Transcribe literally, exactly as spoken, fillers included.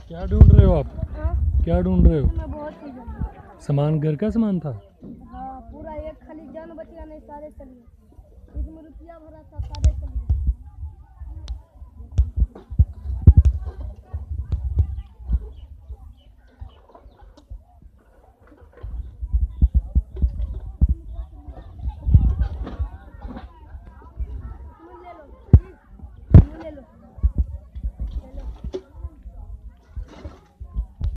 क्या ढूंढ रहे हो आप? हाँ? क्या ढूंढ रहे हो? मैं बहुत चीज़ सामान, घर का सामान था? हाँ पूरा एक खाली जान बचिया नहीं, सारे चले। इसमें रुपया भरा था, सारे चले।